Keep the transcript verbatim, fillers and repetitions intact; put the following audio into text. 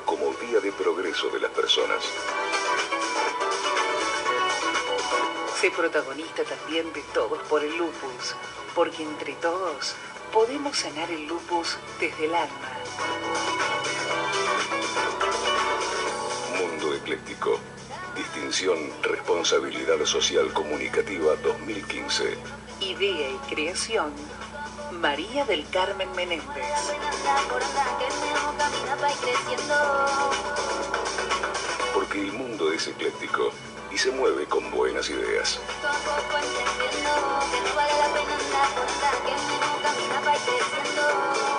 como vía de progreso de las personas. Sé protagonista también de Todos por el Lupus, porque entre todos podemos sanar el lupus desde el alma. Mundo Ecléctico. Distinción Responsabilidad Social Comunicativa dos mil quince. Idea y creación, María del Carmen Menéndez. Porque el mundo es ecléctico y se mueve con buenas ideas. Que no vale la pena andar por andar, que el menú camina pa' ir creciendo.